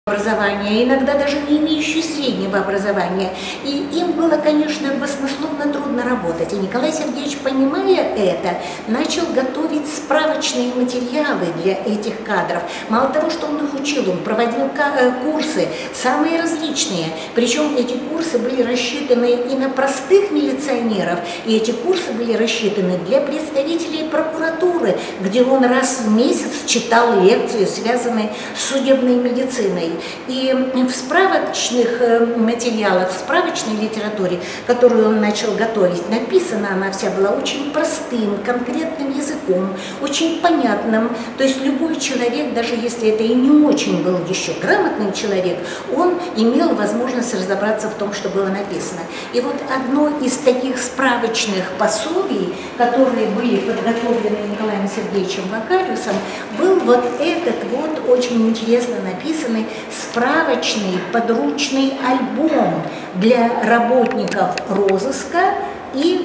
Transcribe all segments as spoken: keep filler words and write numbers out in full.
образования, иногда даже не имеющие среднего образования. И им было, конечно, баснословно трудно работать. И Николай Сергеевич, понимая это, начал готовить справочные материалы для этих кадров. Мало того, что он их учил, он проводил курсы, самые различные. Причем эти курсы были рассчитаны и на простых милиционеров, и эти курсы были рассчитаны для представителей прокуратуры, где он раз в месяц читал лекции, связанные с судебной медициной. И в справочных материалах, в справочной литературе, которую он начал готовить, написана она вся была очень простым, конкретным языком, очень понятным. То есть любой человек, даже если это и не очень был еще грамотный человек, он имел возможность разобраться в том, что было написано. И вот одно из таких справочных пособий, которые были подготовлены Николаем Сергеевичем Вакариусом, был вот этот вот очень интересно написанный справочный подручный альбом для работников розыска и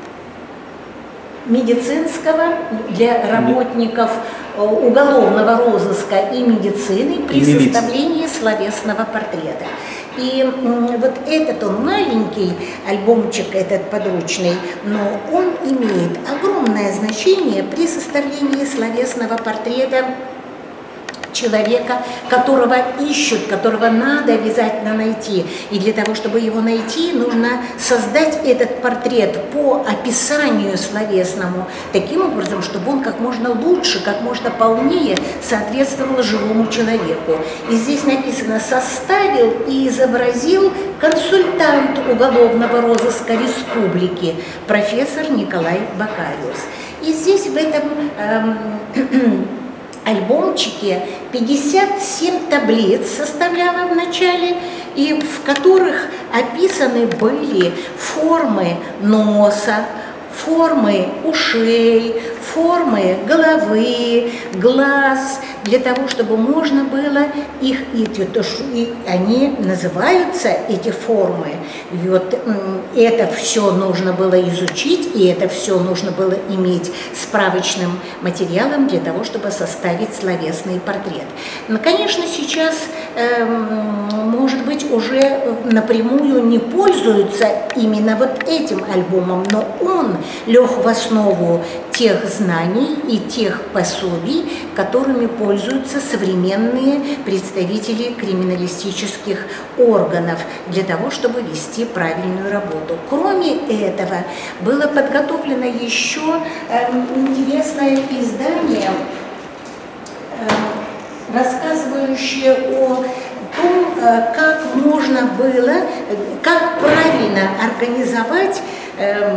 медицинского, для работников уголовного розыска и медицины при и составлении словесного портрета. И вот этот он маленький альбомчик, этот подручный, но он имеет огромное значение при составлении словесного портрета человека, которого ищут, которого надо обязательно найти. И для того, чтобы его найти, нужно создать этот портрет по описанию словесному, таким образом, чтобы он как можно лучше, как можно полнее соответствовал живому человеку. И здесь написано: составил и изобразил консультант уголовного розыска республики, профессор Николай Вакариус. И здесь в этом эм, альбомчике пятьдесят семь таблиц составляла в начале, и в которых описаны были формы носа, формы ушей, формы головы, глаз, для того, чтобы можно было их, и, и они называются, эти формы, и вот это все нужно было изучить, и это все нужно было иметь справочным материалом для того, чтобы составить словесный портрет. Но, конечно, сейчас, э, может быть, уже напрямую не пользуются именно вот этим альбомом, но он лег в основу тех знаний и тех пособий, которыми пользуются современные представители криминалистических органов для того, чтобы вести правильную работу. Кроме этого, было подготовлено еще э, интересное издание, э, рассказывающее о том, э, как можно было, как правильно организовать э,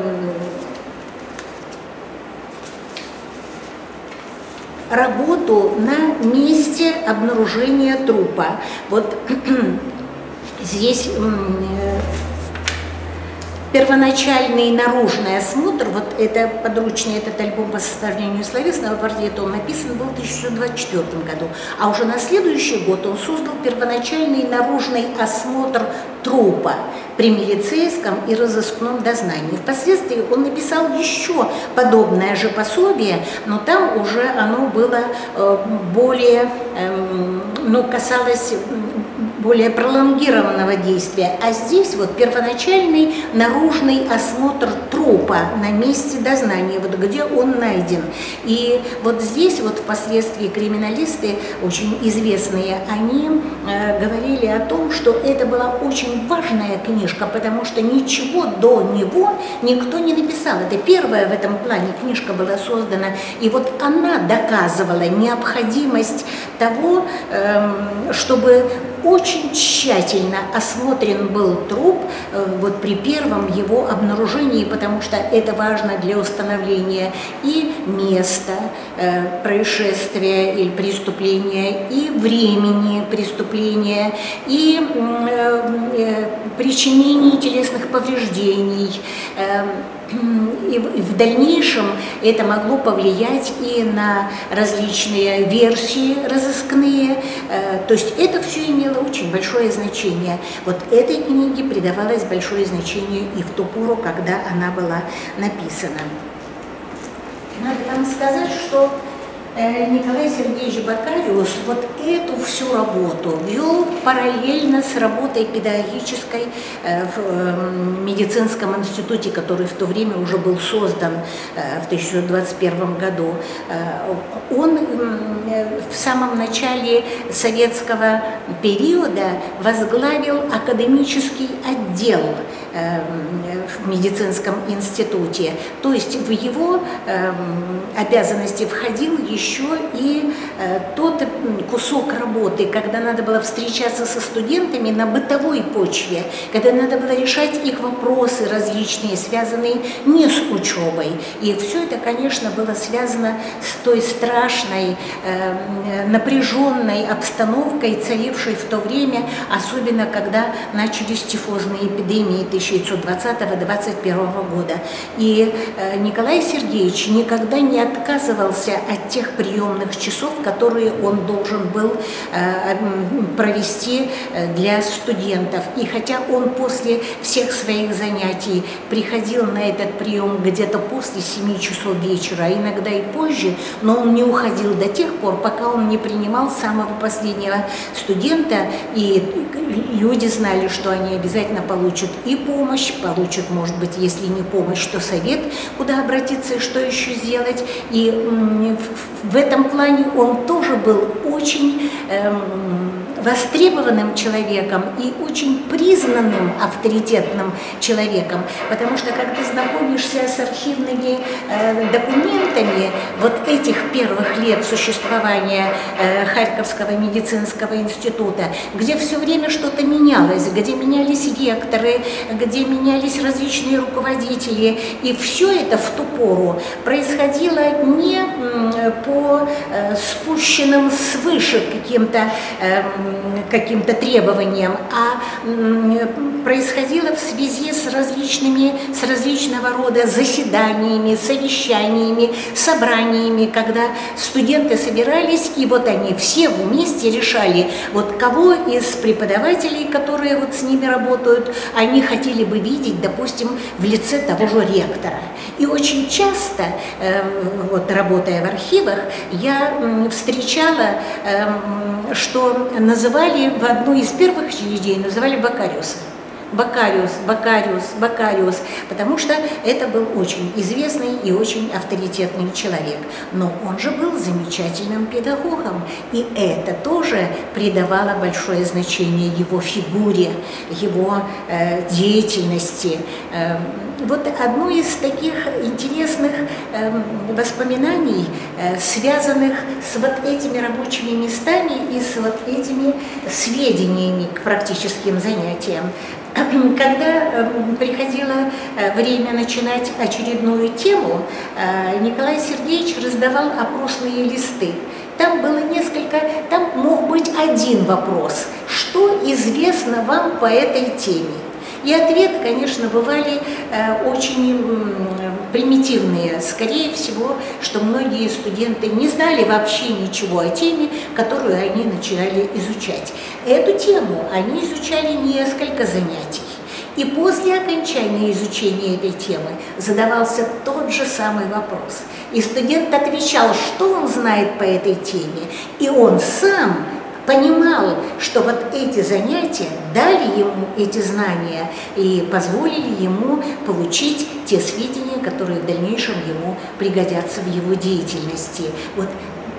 работу на месте обнаружения трупа. Вот здесь первоначальный наружный осмотр, вот это подручный, этот альбом по составлению словесного портрета, он написан был в тысяча девятьсот двадцать четвёртом году, а уже на следующий год он создал первоначальный наружный осмотр трупа при милицейском и разыскном дознании. Впоследствии он написал еще подобное же пособие, но там уже оно было э, более, э, ну, касалось более пролонгированного действия. А здесь вот первоначальный наружный осмотр трупа на месте дознания, вот где он найден. И вот здесь вот впоследствии криминалисты, очень известные, они э, говорили о том, что это была очень важная книжка, потому что ничего до него никто не написал. Это первая в этом плане книжка была создана, и вот она доказывала необходимость того, э, чтобы очень тщательно осмотрен был труп э, вот при первом его обнаружении, потому что это важно для установления и места э, происшествия или преступления, и времени преступления, и э, э, причинения телесных повреждений. Э, И в дальнейшем это могло повлиять и на различные версии разыскные, то есть это все имело очень большое значение. Вот этой книге придавалось большое значение и в ту пору, когда она была написана. Надо вам сказать, что Николай Сергеевич Бокариус вот эту всю работу вел параллельно с работой педагогической в медицинском институте, который в то время уже был создан в тысяча девятьсот двадцать первом году. Он в самом начале советского периода возглавил академический отдел в медицинском институте. То есть в его обязанности входил еще и тот кусок работы, когда надо было встречаться со студентами на бытовой почве, когда надо было решать их вопросы различные, связанные не с учебой. И все это, конечно, было связано с той страшной, напряженной обстановкой, царившей в то время, особенно когда начались тифозные эпидемии тысяча девятьсот двадцатого — двадцать первого года. И Николай Сергеевич никогда не отказывался от тех приемных часов, которые он должен был провести для студентов. И хотя он после всех своих занятий приходил на этот прием где-то после семи часов вечера, а иногда и позже, но он не уходил до тех пор, пока он не принимал самого последнего студента, и люди знали, что они обязательно получат и помощь, получат, может быть, если не помощь, то совет, куда обратиться и что еще сделать. И в этом плане он тоже был очень эм, востребованным человеком и очень признанным авторитетным человеком, потому что, когда знакомишься с архивными э, документами вот этих первых лет существования э, Харьковского медицинского института, где все время что-то менялось, где менялись ректоры, где менялись различные руководители, и все это в ту пору происходило не э, по э, спущенным свыше каким-то э, каким-то требованиям, а происходило в связи с различными, с различного рода заседаниями, совещаниями, собраниями, когда студенты собирались, и вот они все вместе решали, вот кого из преподавателей, которые вот с ними работают, они хотели бы видеть, допустим, в лице того же ректора. И очень часто, вот работая в архивах, я встречала, что называли в одну из первых учреждений, называли Бокариуса. Бокариус, Бокариус, Бокариус, потому что это был очень известный и очень авторитетный человек. Но он же был замечательным педагогом, и это тоже придавало большое значение его фигуре, его э, деятельности. Э, вот одно из таких интересных э, воспоминаний, э, связанных с вот этими рабочими местами и с вот этими сведениями к практическим занятиям. Когда приходило время начинать очередную тему, Николай Сергеевич раздавал опросные листы. Там было несколько, там мог быть один вопрос: что известно вам по этой теме? И ответы, конечно, бывали э, очень э, примитивные. Скорее всего, что многие студенты не знали вообще ничего о теме, которую они начинали изучать. Эту тему они изучали несколько занятий. И после окончания изучения этой темы задавался тот же самый вопрос. И студент отвечал, что он знает по этой теме, и он сам понимал, что вот эти занятия дали ему эти знания и позволили ему получить те сведения, которые в дальнейшем ему пригодятся в его деятельности. Вот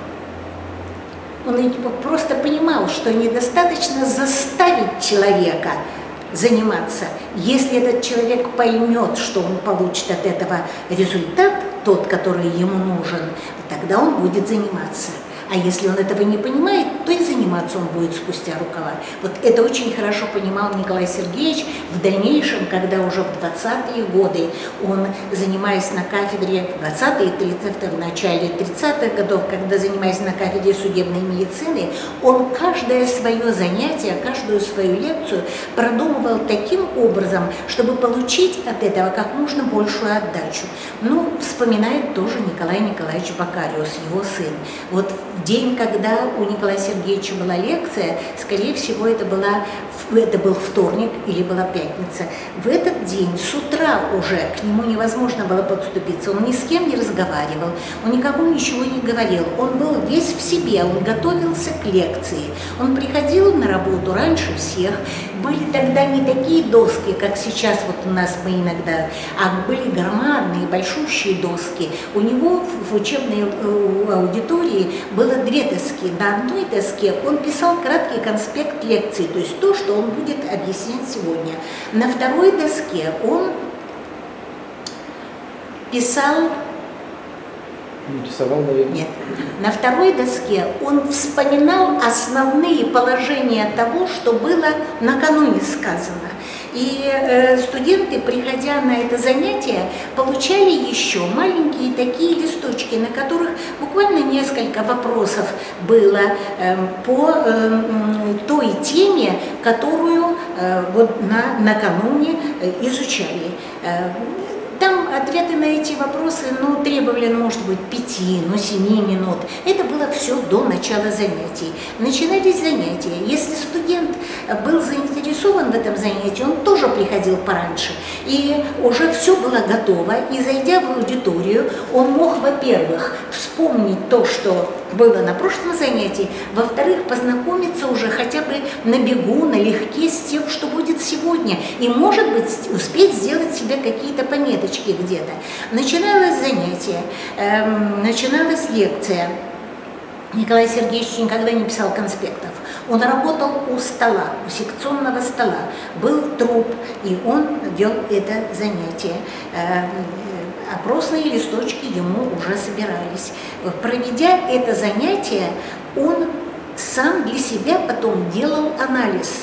он просто понимал, что недостаточно заставить человека заниматься. Если этот человек поймет, что он получит от этого результат, тот, который ему нужен, тогда он будет заниматься. А если он этого не понимает, то и заниматься он будет спустя рукава. Вот это очень хорошо понимал Николай Сергеевич в дальнейшем, когда уже в двадцатые годы он, занимаясь на кафедре, в двадцатые, тридцатые, в начале тридцатых годов, когда занимаясь на кафедре судебной медицины, он каждое свое занятие, каждую свою лекцию продумывал таким образом, чтобы получить от этого как можно большую отдачу. Ну, вспоминает тоже Николай Николаевич Бокариус, его сын. Вот в день, когда у Николая Сергеевича была лекция, скорее всего, это, была, это был вторник или была пятница. В этот день с утра уже к нему невозможно было подступиться, он ни с кем не разговаривал, он никому ничего не говорил, он был весь в себе, он готовился к лекции, он приходил на работу раньше всех, были тогда не такие доски, как сейчас вот у нас мы иногда, а были громадные, большущие доски. У него в учебной аудитории было две доски. На одной доске он писал краткий конспект лекции, то есть то, что он будет объяснять сегодня. На второй доске он писал... Рисовал, наверное. Нет. На второй доске он вспоминал основные положения того, что было накануне сказано. И э, студенты, приходя на это занятие, получали еще маленькие такие листочки, на которых буквально несколько вопросов было э, по э, той теме, которую э, вот на, накануне э, изучали. Э, Там ответы на эти вопросы, ну, требовали, может быть, пяти, ну, семи минут. Это было все до начала занятий. Начинались занятия. Если студент был заинтересован в этом занятии, он тоже приходил пораньше. И уже все было готово. И, зайдя в аудиторию, он мог, во-первых, вспомнить то, что было на прошлом занятии, во-вторых, познакомиться уже хотя бы на бегу, налегке с тем, что будет сегодня. И, может быть, успеть сделать себе какие-то пометочки где-то. Начиналось занятие, эм, начиналась лекция. Николай Сергеевич никогда не писал конспектов. Он работал у стола, у секционного стола. Был труп, и он вел это занятие. Эм, опросные листочки ему уже собирались. Проведя это занятие, он сам для себя потом делал анализ.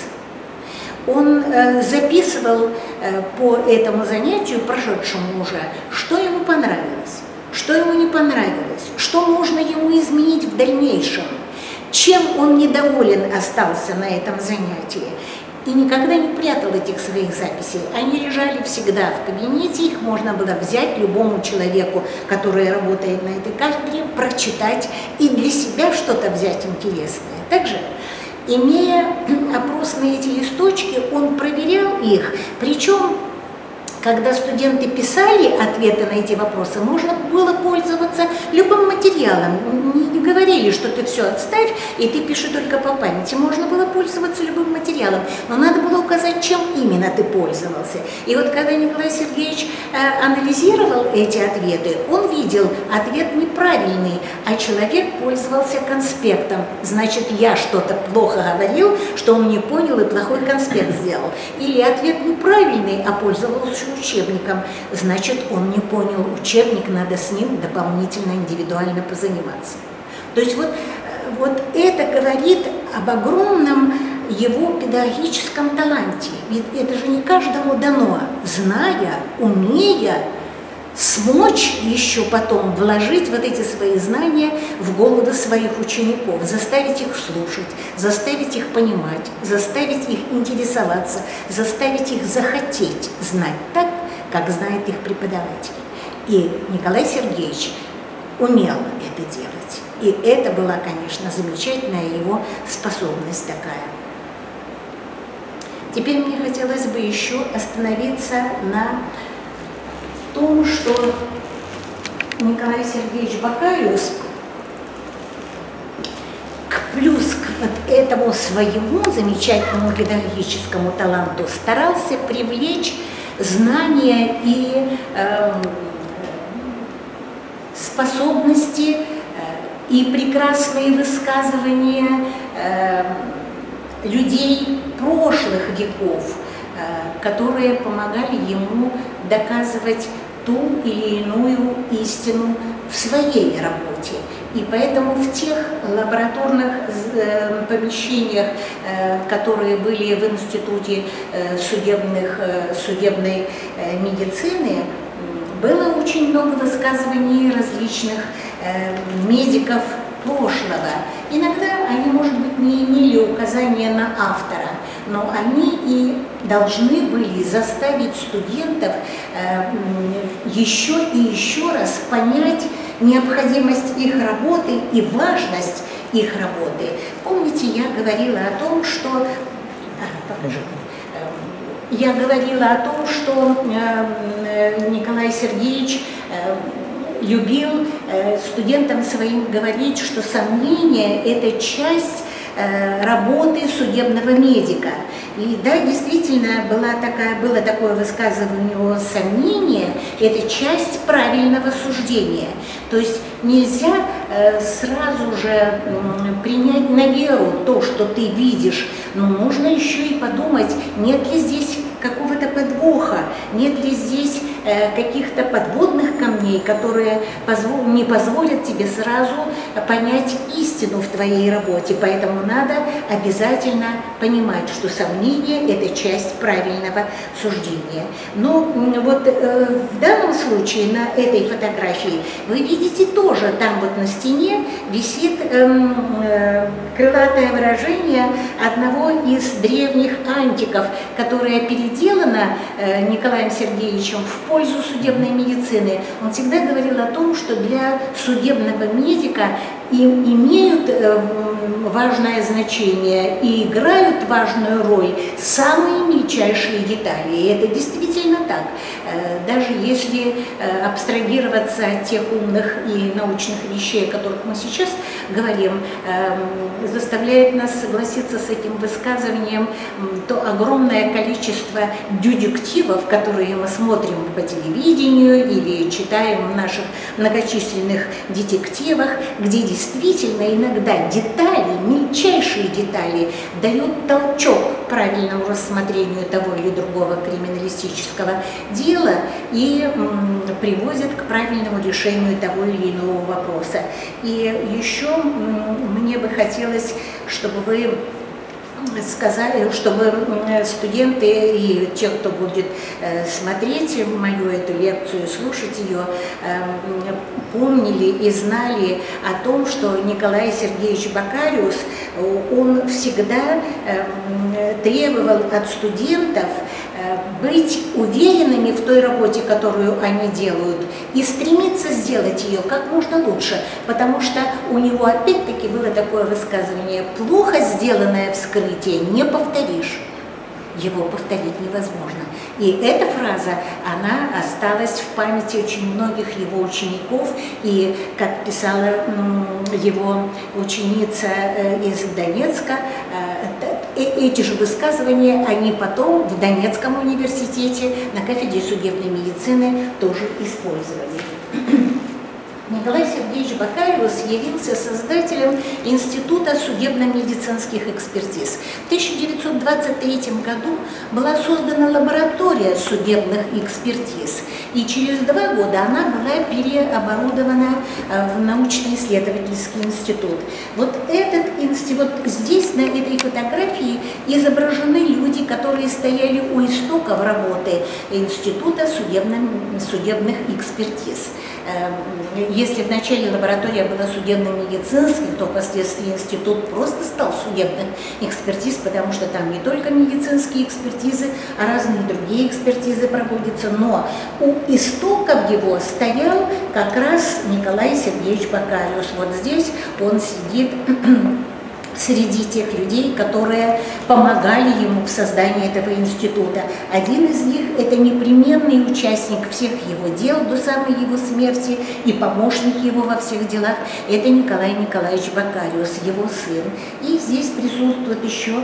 Он э, записывал э, по этому занятию, прошедшему уже, что ему понравилось, что ему не понравилось, что нужно ему изменить в дальнейшем, чем он недоволен остался на этом занятии. И никогда не прятал этих своих записей. Они лежали всегда в кабинете, их можно было взять любому человеку, который работает на этой кафедре, прочитать и для себя что-то взять интересное. Также, имея опросные эти листочки, он проверял их, причем, когда студенты писали ответы на эти вопросы, можно было пользоваться любым материалом. Не говорили, что ты все отставь, и ты пиши только по памяти. Можно было пользоваться любым материалом, но надо было указать, чем именно ты пользовался. И вот когда Николай Сергеевич э, анализировал эти ответы, он видел ответ неправильный, а человек пользовался конспектом. Значит, я что-то плохо говорил, что он не понял и плохой конспект сделал. Или ответ неправильный, а пользовался учебником, значит, он не понял учебник, надо с ним дополнительно, индивидуально позаниматься. То есть вот, вот это говорит об огромном его педагогическом таланте. Ведь это же не каждому дано, зная, умея, смочь еще потом вложить вот эти свои знания в головы своих учеников, заставить их слушать, заставить их понимать, заставить их интересоваться, заставить их захотеть знать так, как знает их преподаватель. И Николай Сергеевич умел это делать. И это была, конечно, замечательная его способность такая. Теперь мне хотелось бы еще остановиться на том, что Николай Сергеевич Бакариус к плюс к вот этому своему замечательному педагогическому таланту старался привлечь знания и э, способности э, и прекрасные высказывания э, людей прошлых веков, э, которые помогали ему доказывать ту или иную истину в своей работе. И поэтому в тех лабораторных э, помещениях, э, которые были в Институте э, судебных, э, судебной э, медицины, было очень много высказываний различных э, медиков прошлого. Иногда они, может быть, не имели указания на автора, но они и должны были заставить студентов э, еще и еще раз понять необходимость их работы и важность их работы. Помните, я говорила о том, что... А, покажи. Я говорила о том, что Николай Сергеевич любил студентам своим говорить, что сомнение – это часть работы судебного медика. И да, действительно, была такая, было такое высказывание у него: сомнение – это часть правильного суждения. То есть нельзя э, сразу же э, принять на веру то, что ты видишь, но нужно еще и подумать, нет ли здесь какого-то подвоха, нет ли здесь э, каких-то подводных камней, которые позвол, не позволят тебе сразу понять истину в твоей работе. Поэтому надо обязательно понимать, что сомнение – это часть правильного суждения. Но вот э, в данном случае на этой фотографии вы видите тоже, там вот на стене висит э, э, крылатое выражение одного из древних антиков, которое переделано э, Николаем Сергеевичем в пользу судебной медицины. Он всегда говорил о том, что для судебного медика им имеют э, важное значение и играют важную роль самые мельчайшие детали. И это действительно так. Э, даже если э, абстрагироваться от тех умных и научных вещей, о которых мы сейчас говорим, э, заставляет нас согласиться с этим высказыванием то огромное количество дедуктивов, которые мы смотрим по телевидению или читаем в наших многочисленных детективах, где действительно иногда детали, мельчайшие детали, дают толчок к правильному рассмотрению того или другого криминалистического дела и м, приводят к правильному решению того или иного вопроса. И еще м, мне бы хотелось, чтобы вы сказали, чтобы студенты и те, кто будет смотреть мою эту лекцию, слушать ее, помнили и знали о том, что Николай Сергеевич Бокариус, он всегда требовал от студентов быть уверенными в той работе, которую они делают, и стремиться сделать ее как можно лучше, потому что у него опять-таки было такое высказывание: плохо сделанное вскрытие не повторишь. Его повторить невозможно. И эта фраза, она осталась в памяти очень многих его учеников, и, как писала его ученица из Донецка, эти же высказывания они потом в Донецком университете на кафедре судебной медицины тоже использовали. Николай Сергеевич Бокариус явился создателем Института судебно-медицинских экспертиз. В тысяча девятьсот двадцать третьем году была создана лаборатория судебных экспертиз, и через два года она была переоборудована в научно-исследовательский институт. Вот этот институт, здесь на этой фотографии изображены люди, которые стояли у истоков работы Института судебных экспертиз. Если вначале лаборатория была судебно-медицинской, то впоследствии институт просто стал судебных экспертиз, потому что там не только медицинские экспертизы, а разные другие экспертизы проводятся. Но у истоков его стоял как раз Николай Сергеевич Бокариус. Вот здесь он сидит среди тех людей, которые помогали ему в создании этого института. Один из них – это непременный участник всех его дел до самой его смерти и помощник его во всех делах – это Николай Николаевич Бокариус, его сын. И здесь присутствует еще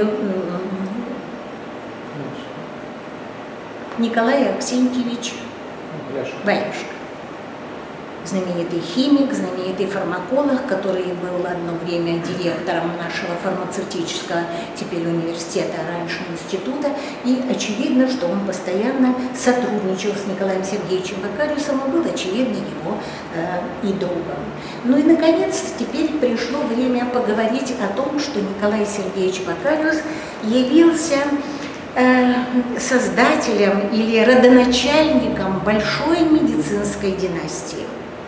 Николай Аксентьевич Валяшко. Знаменитый химик, знаменитый фармаколог, который был одно время директором нашего фармацевтического теперь университета, а раньше института. И очевидно, что он постоянно сотрудничал с Николаем Сергеевичем Бокариусом и был, очевидно, его э, и другом. Ну и, наконец, теперь пришло время поговорить о том, что Николай Сергеевич Бокариус явился э, создателем или родоначальником большой медицинской династии.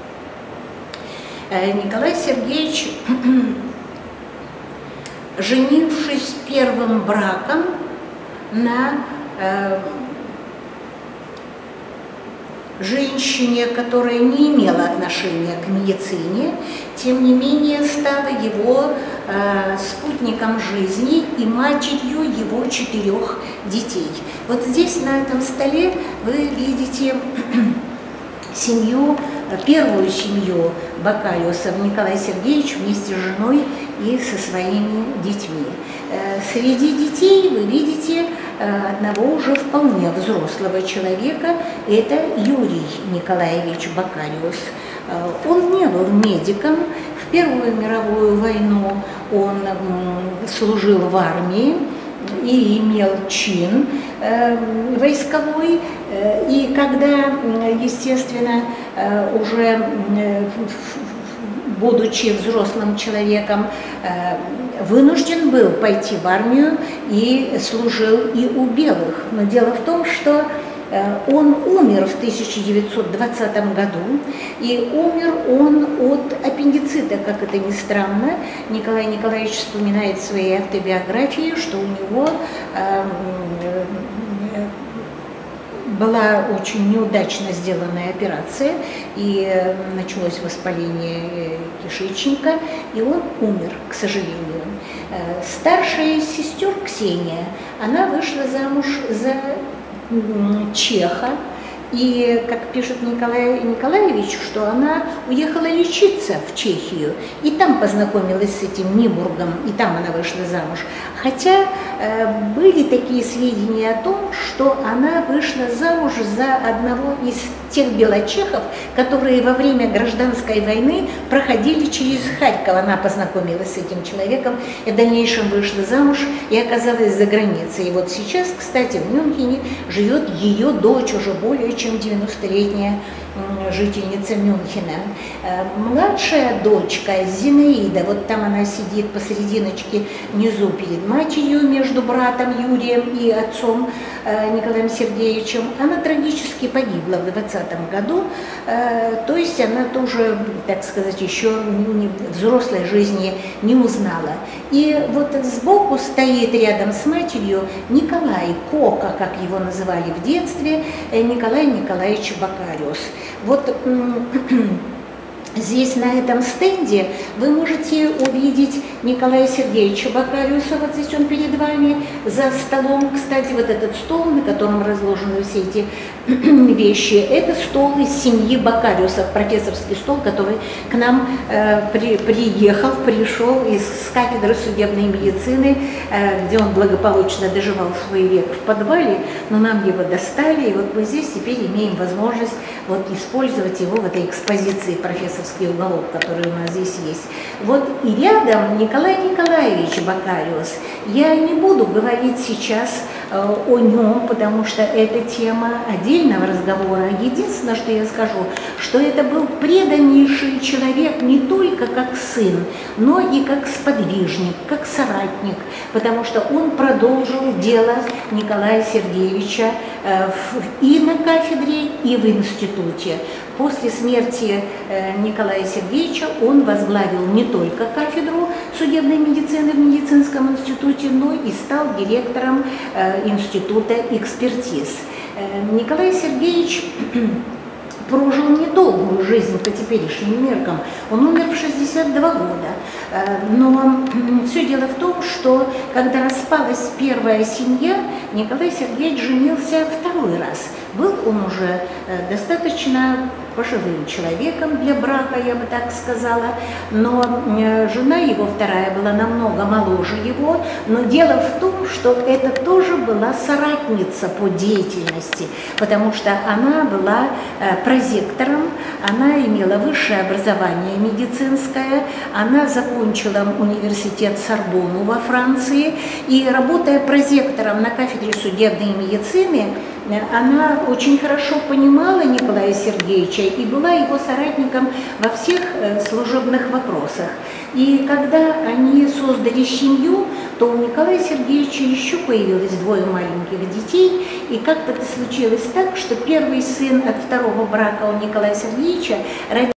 Николай Сергеевич, женившись первым браком на э, женщине, которая не имела отношения к медицине, тем не менее стала его э, спутником жизни и матерью его четырех детей. Вот здесь на этом столе вы видите семью, первую семью Бокариусов Николай Сергеевич вместе с женой и со своими детьми. Среди детей вы видите одного уже вполне взрослого человека, это Юрий Николаевич Бокариус. Он не был медиком, в Первую мировую войну он служил в армии и имел чин э, войсковой, э, и когда, естественно, э, уже э, будучи взрослым человеком, э, вынужден был пойти в армию и служил и у белых. Но дело в том, что он умер в тысяча девятьсот двадцатом году, и умер он от аппендицита, как это ни странно. Николай Николаевич вспоминает в своей автобиографии, что у него э, была очень неудачно сделанная операция, и началось воспаление кишечника, и он умер, к сожалению. Старшая из сестер Ксения, она вышла замуж за чеха, и, как пишет Николай Николаевич, что она уехала лечиться в Чехию, и там познакомилась с этим Нибургом, и там она вышла замуж. Хотя э, были такие сведения о том, что она вышла замуж за одного из тех белочехов, которые во время гражданской войны проходили через Харьков. Она познакомилась с этим человеком и в дальнейшем вышла замуж и оказалась за границей. И вот сейчас, кстати, в Мюнхене живет ее дочь, уже более чем девяностолетняя жительница Мюнхена. Младшая дочка Зинаида, вот там она сидит посерединочке внизу перед матерью, между братом Юрием и отцом Николаем Сергеевичем, она трагически погибла в двадцатом году, то есть она тоже, так сказать, еще взрослой жизни не узнала. И вот сбоку стоит рядом с матерью Николай Кока, как его называли в детстве, Николай Николаевич Бокариус. Вот здесь, на этом стенде, вы можете увидеть Николая Сергеевича Бокариуса, вот здесь он перед вами, за столом, кстати, вот этот стол, на котором разложены все эти вещи, это стол из семьи Бокариусов, профессорский стол, который к нам э, при, приехал, пришел из кафедры судебной медицины, э, где он благополучно доживал свой век в подвале, но нам его достали, и вот мы здесь теперь имеем возможность вот использовать его в этой экспозиции профессора уголок, который у нас здесь есть. Вот и рядом Николай Николаевич Бокариус. Я не буду говорить сейчас э, о нем, потому что это тема отдельного разговора. Единственное, что я скажу, что это был преданнейший человек не только как сын, но и как сподвижник, как соратник, потому что он продолжил дело Николая Сергеевича э, в, и на кафедре, и в институте. После смерти э, Николая Сергеевича он возглавил не только кафедру судебной медицины в медицинском институте, но и стал директором э, института экспертиз. Э, Николай Сергеевич прожил недолгую жизнь по теперешним меркам. Он умер в шестьдесят два года. Но все дело в том, что когда распалась первая семья, Николай Сергеевич женился второй раз. Был он уже достаточно пожилым человеком для брака, я бы так сказала, но жена его вторая была намного моложе его, но дело в том, что это тоже была соратница по деятельности, потому что она была прозектором, она имела высшее образование медицинское, она закончила университет Сорбонну во Франции, и работая прозектором на кафедре судебной медицины, она очень хорошо понимала Николая Сергеевича и была его соратником во всех служебных вопросах. И когда они создали семью, то у Николая Сергеевича еще появилось двое маленьких детей, и как-то случилось так, что первый сын от второго брака у Николая Сергеевича родился